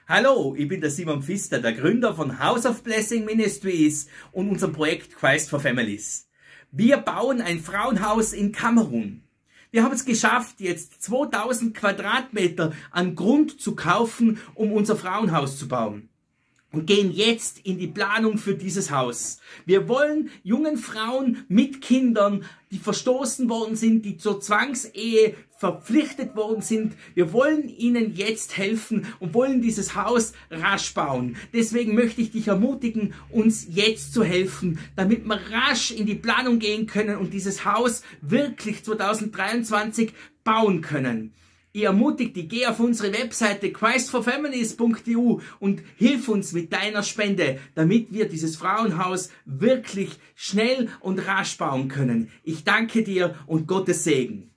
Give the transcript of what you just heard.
Hallo, ich bin der Simon Pfister, der Gründer von House of Blessing Ministries und unserem Projekt Christ for Families. Wir bauen ein Frauenhaus in Kamerun. Wir haben es geschafft, jetzt 2000 Quadratmeter an Grund zu kaufen, um unser Frauenhaus zu bauen. Und gehen jetzt in die Planung für dieses Haus. Wir wollen jungen Frauen mit Kindern, die verstoßen worden sind, die zur Zwangsehe verpflichtet worden sind. Wir wollen ihnen jetzt helfen und wollen dieses Haus rasch bauen. Deswegen möchte ich dich ermutigen, uns jetzt zu helfen, damit wir rasch in die Planung gehen können und dieses Haus wirklich 2023 bauen können. Ich ermutige dich, geh auf unsere Webseite christforfamilies.eu und hilf uns mit deiner Spende, damit wir dieses Frauenhaus wirklich schnell und rasch bauen können. Ich danke dir und Gottes Segen.